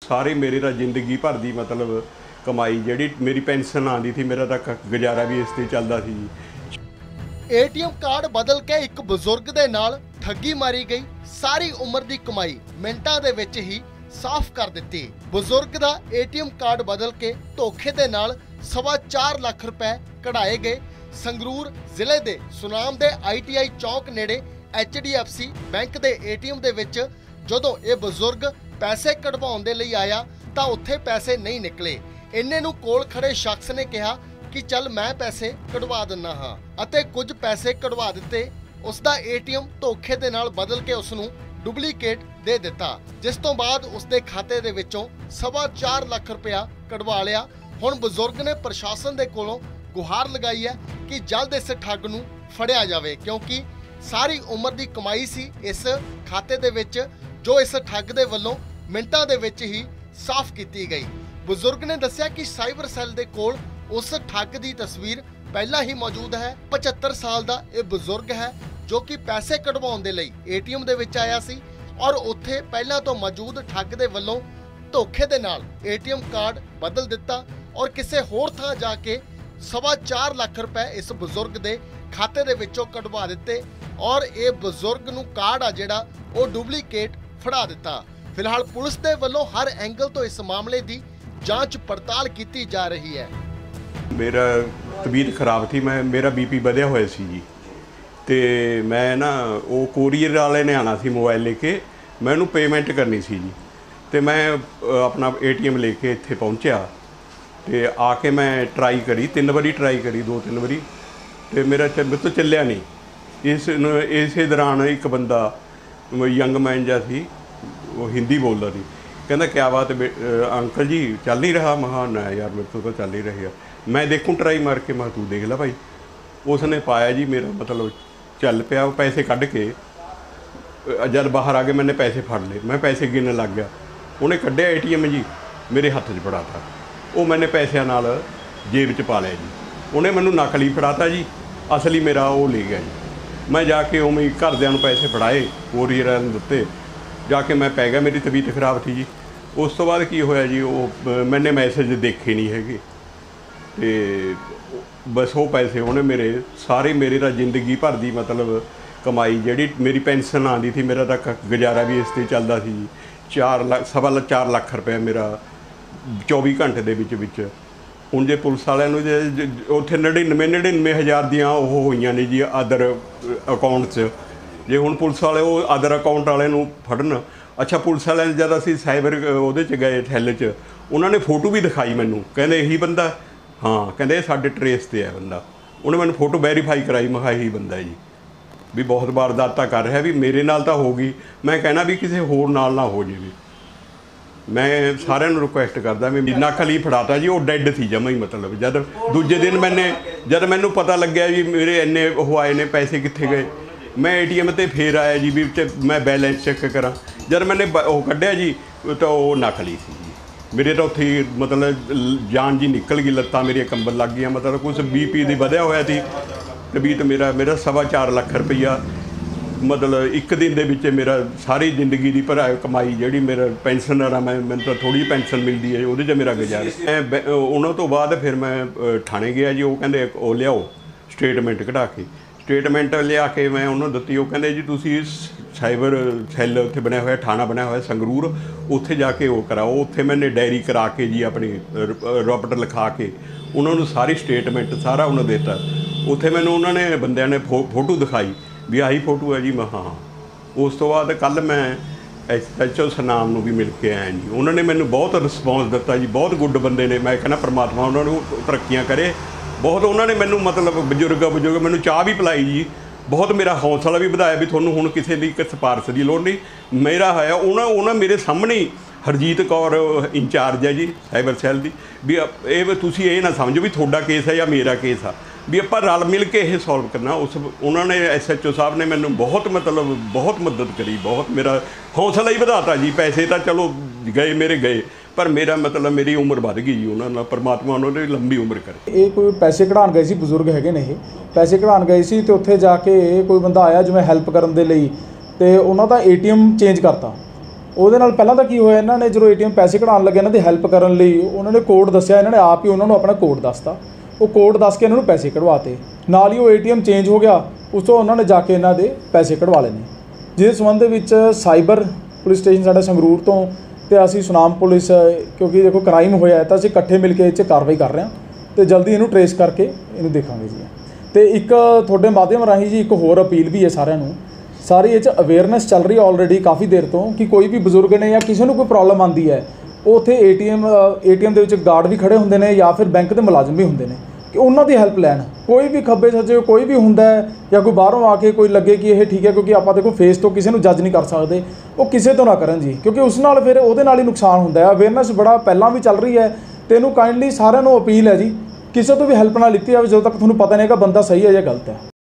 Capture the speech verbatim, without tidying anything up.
सारे मेरे तो जिंदगी भर दी मतलब कमाई जिहड़ी मेरी पेंशन आती थी, मेरा तो गुजारा भी इस ते चलदा सी। एटीएम कार्ड बदल के एक बुजुर्ग दे नाल ठगी मारी गई। सारी उम्र दी कमाई मिंटां दे विच ही साफ कर दित्ती। बुजुर्ग दा एटीएम कार्ड बदल के धोखे दे नाल सवा चार लाख रुपए कढ़ाए गए। संगरूर जिले दे सुनाम दे आईटीआई चौक नेड़े H D F C bank दे एटीएम दे विच जदों ये बुजुर्ग पैसे कढवाउण दे लई आया तां उत्थे पैसे नहीं निकले। इन्ने नूं कोल खड़े शख्स ने कहा कि चल मैं पैसे कढवा दिंदा हां अते कुछ पैसे कढवा दिते। उसदा एटीएम धोखे दे नाल बदल के उसनूं डुप्लीकेट दे दिता, जिस तो बाद उसके खाते दे विचों सवा चार लाख रुपया कढवा लिया। हुण बुजुर्ग ने प्रशासन दे कोलों गुहार लगाई है कि जल्द इस ठग नूं फड़िया जावे, क्योंकि सारी उम्र दी कमाई सी इस खाते दे विच जो इस ठग दे वल्लों मिंटां दे विच ही साफ कीती गई। बुजुर्ग ने दस्सिया कि साइबर सैल दे कोल उस ठग दी तस्वीर पहला ही मौजूद है। पचहत्तर साल दा ये बुजुर्ग है जो कि पैसे कढवाउण दे लई एटीएम दे विच आया सी और उत्थे पहला तो मौजूद ठग दे वल्लों धोखे दे नाल एटीएम कार्ड बदल दिता और किसी होर थां जाके सवा चार लाख रुपए इस बुजुर्ग दे खाते दे विचों कढवा दिते और ये बुजुर्ग नूं कार्ड आ जिहड़ा वो डुप्लीकेट फड़ा दिता। फिलहाल पुलिस दे वल्लों हर एंगल तो इस मामले की जांच पड़ताल की जा रही है। मेरा तबीयत खराब थी, मैं मेरा बीपी बढ़िया हुआ सी जी, तो मैं ना वो कोरीयर वाले ने आना सी मोबाइल लेके, मैं उन्होंने पेमेंट करनी सी जी, तो मैं अपना एटीएम लेके इत्थे पहुंचा तो आके मैं ट्राई करी, तीन बारी ट्राई करी, दो तीन बारी, तो मेरा मेरे तो चलिया नहीं। इस इस दौरान एक बंदा यंग मैन जहा सी, वो हिंदी बोलता सी, कहता क्या बात है अंकल जी चल नहीं रहा। मैं ना यार मेरे तो, तो चल ही रहेगा, मैं देखूँ ट्राई मार के, मैं तू देख ला भाई। उसने पाया जी मेरा मतलब चल पाया, पैसे कढ़ के जब बाहर आ गए मैंने पैसे फड़ ले, मैं पैसे गिनने लग गया। उन्हें कढ़िया एटीएम जी मेरे हत्थ च फड़ाता, वो मैंने पैसों नाल जेब च पा लिया जी। उन्हें मैनू नकली फड़ाता जी, असली मेरा वो ले गया जी। मैं जाके उवें ही घरदिआं नूं पैसे फड़ाए, कोरीयर नूं दित्ते, जाके मैं पै गया, मेरी तबीयत खराब थी जी। उस तो बाद की होया जी, वो मैंने मैसेज देखे नहीं है, तो बस वो पैसे उन्हें मेरे सारे मेरे तो जिंदगी भर दी मतलब कमाई जिहड़ी मेरी पेंशन आती थी, मेरा तो गुजारा भी इस ते चलदा सी। चार लाख सवा चार लाख रुपया मेरा चौबी घंटे दे विच विच हुण जे पुलिस वालिआं नूं जे उत्थे नड़िनवे नड़िनवे हज़ार दियां ओह होईआं ने जी अदर अकाउंट च, जे हुण पुलिस वाले वो अदर अकाउंट वाले नूं फड़न। अच्छा पुलिस वाले जद असीं साइबर उहदे च गए ठैल च, उन्होंने फोटो भी दिखाई मैनूं, कहंदे यही बंदा, हाँ कहंदे साडे ट्रेस ते है बंदा। उन्हें मैंने फोटो वेरीफाई कराई, मैं यही बंदा है जी, भी बहुत वारदात कर रहा, भी मेरे नाल तो हो गई, मैं कहना भी किसी होर नाल ना हो जाए। मैं सारिਆਂ ਨੂੰ रिक्वेस्ट करदा भी नकली फड़ाता जी, वो डैड थी जमा ही, मतलब जब दूजे दिन मैंने जब मैनू पता लग्या भी मेरे इन्ने वो आए ने पैसे कित्थे गए, मैं एटीएम ते फिर आया जी भी मैं बैलेंस चेक करा, जब मैंने वो कढ़िया जी तो वो नकली सी जी। मेरे तो उत्थे मतलब जान जी निकल गई, लत्तां मेरिया कंबन लग गई, मतलब कुछ बी पी दी वधिया होया थी तबीयत। मेरा मेरा सवा चार लाख रुपया मतलब एक दिन दे विच मेरा सारी जिंदगी की भरा कमाई जिहड़ी मेरा पेंशनर आ, मैं मैंने तो थोड़ी पेंशन मिलती है, उहदे च मेरा गुजारा। मैं उन्हों तो बाद फिर मैं थाने गया जी, वो कहंदे वो लियाओ स्टेटमेंट कढ़ा के, स्टेटमेंट लिया के मैं उन्होंने दित्ती। वो कहंदे जी तुसीं साइबर सैल उत्थे बनया होया, थाना बनया होया संगरूर, उत्थे जाके वो कराओ। उत्थे मैंने डायरी करा के जी अपनी रपट लिखा के उन्होंने सारी स्टेटमेंट सारा उन्होंने देता। उत्थे मैनूं उन्होंने बंदिआं ने फो फोटो दिखाई भी आही फोटो है जी, मैं हाँ। उस तो बाद कल मैं एस एच ओ सनाम नूं भी मिल के आया जी, उन्होंने मैनू बहुत रिस्पॉन्स दिता जी, बहुत गुड बंदे ने। मैं कहना परमात्मा उन्होंने तरक्कियां करे, बहुत उन्होंने मैनू मतलब बजुर्ग बजुर्ग मैनू चाह भी पिलाई जी, बहुत मेरा हौसला भी वधाया भी तुहानूं हुण किसी दी सिफारिश की लोड़ नहीं, मेरा है उन्होंने उन्होंने मेरे सामने ही हरजीत कौर इंचार्ज है जी साइबर सैल की, भी ये तुसीं ये ना समझो भी तुहाडा केस है या मेरा केस आ, भी आप रल मिल के ये सॉल्व करना। उस उन्होंने एस एच ओ साहब ने मैंने बहुत मतलब बहुत मदद करी, बहुत मेरा हौसला ही वधाता जी। पैसे तो चलो गए मेरे गए, पर मेरा मतलब मेरी उम्र बढ़ गई जी, उन्होंने परमात्मा उन्होंने लंबी उम्र करे। ये कोई पैसे कढ़ाण गए सी, बजुर्ग है ने, पैसे कढ़ाण गए सी तो उत्थे जाके कोई बंदा आया जिवें हैल्प करन दे लई, ते उन्हां दा ए टी एम चेंज करता, ਉਹਦੇ ਨਾਲ ਪਹਿਲਾਂ ਤਾਂ ਕੀ ਹੋਇਆ, ਇਹਨਾਂ ਨੇ ਜਦੋਂ ਏਟੀਐਮ ਪੈਸੇ ਕਢਾਉਣ ਲੱਗੇ ਇਹਨਾਂ ਦੀ ਹੈਲਪ ਕਰਨ ਲਈ ਉਹਨਾਂ ਨੇ ਕੋਡ ਦੱਸਿਆ, ਇਹਨਾਂ ਨੇ ਆਪ ਹੀ ਉਹਨਾਂ ਨੂੰ ਆਪਣਾ ਕੋਡ ਦੱਸਤਾ। ਉਹ ਕੋਡ ਦੱਸ ਕੇ ਇਹਨਾਂ ਨੂੰ ਪੈਸੇ ਕਢਵਾਤੇ, ਨਾਲ ਹੀ ਉਹ ਏਟੀਐਮ ਚੇਂਜ ਹੋ ਗਿਆ। ਉਸ ਤੋਂ ਉਹਨਾਂ ਨੇ ਜਾ ਕੇ ਇਹਨਾਂ ਦੇ ਪੈਸੇ ਕਢਵਾ ਲਏ ਨੇ। ਜਿਸ ਸੰਬੰਧ ਦੇ ਵਿੱਚ ਸਾਈਬਰ ਪੁਲਿਸ ਸਟੇਸ਼ਨ ਸਾਡਾ ਸੰਗਰੂਰ ਤੋਂ ਤੇ ਅਸੀਂ ਸੁਨਾਮ ਪੁਲਿਸ, ਕਿਉਂਕਿ ਦੇਖੋ ਕ੍ਰਾਈਮ ਹੋਇਆ ਤਾਂ ਅਸੀਂ ਇਕੱਠੇ ਮਿਲ ਕੇ ਇਹ 'ਚ ਕਾਰਵਾਈ ਕਰ ਰਹੇ ਹਾਂ ਤੇ ਜਲਦੀ ਇਹਨੂੰ ਟਰੇਸ ਕਰਕੇ ਇਹਨੂੰ ਦੇਖਾਂਗੇ ਜੀ। ਤੇ ਇੱਕ ਤੁਹਾਡੇ ਮਾਧਿਅਮ ਰਾਹੀਂ ਜੀ ਇੱਕ ਹੋਰ ਅਪੀਲ ਵੀ ਹੈ ਸਾਰਿਆਂ ਨੂੰ, ਸਾਰੀ ਇਹ 'ਚ ਅਵੇਅਰਨੈਸ ਚੱਲ ਰਹੀ ਹੈ ਆਲਰੇਡੀ ਕਾਫੀ ਦੇਰ ਤੋਂ ਕਿ ਕੋਈ ਵੀ ਬਜ਼ੁਰਗ ਨੇ ਜਾਂ ਕਿਸੇ ਨੂੰ ਕੋਈ ਪ੍ਰੋਬਲਮ ਆਉਂਦੀ ਹੈ, ਉਹ ਉੱਥੇ ਏਟੀਐਮ ਏਟੀਐਮ ਦੇ ਵਿੱਚ ਗਾਰਡ ਵੀ ਖੜੇ ਹੁੰਦੇ ਨੇ ਜਾਂ ਫਿਰ ਬੈਂਕ ਦੇ ਮੁਲਾਜ਼ਮ ਵੀ ਹੁੰਦੇ ਨੇ ਕਿ ਉਹਨਾਂ ਦੀ ਹੈਲਪ ਲੈਣ। ਕੋਈ ਵੀ ਖੱਬੇ ਸੱਜੇ ਕੋਈ ਵੀ ਹੁੰਦਾ ਹੈ ਜਾਂ ਕੋਈ ਬਾਹਰੋਂ ਆ ਕੇ ਕੋਈ ਲੱਗੇ ਕਿ ਇਹ ਠੀਕ ਹੈ, ਕਿਉਂਕਿ ਆਪਾਂ ਦੇਖੋ ਫੇਸ ਤੋਂ ਕਿਸੇ ਨੂੰ ਜੱਜ ਨਹੀਂ ਕਰ ਸਕਦੇ, ਉਹ ਕਿਸੇ ਤੋਂ ਨਾ ਕਰਨ ਜੀ, ਕਿਉਂਕਿ ਉਸ ਨਾਲ ਫਿਰ ਉਹਦੇ ਨਾਲ ਹੀ ਨੁਕਸਾਨ ਹੁੰਦਾ ਹੈ। ਅਵੇਅਰਨੈਸ ਬੜਾ ਪਹਿਲਾਂ ਵੀ ਚੱਲ ਰਹੀ ਹੈ ਤੇ ਇਹਨੂੰ ਕਾਈਂਡਲੀ ਸਾਰਿਆਂ ਨੂੰ ਅਪੀਲ ਹੈ ਜੀ, ਕਿਸੇ ਤੋਂ ਵੀ ਹੈਲਪ ਨਾ ਲਿੱਤੀ ਜਾਵੇ ਜਦੋਂ ਤੱਕ ਤੁਹਾਨੂੰ ਪਤਾ ਨਹੀਂ ਹੈਗਾ ਬੰਦਾ ਸਹੀ ਹੈ ਜਾਂ ਗਲਤ ਹੈ।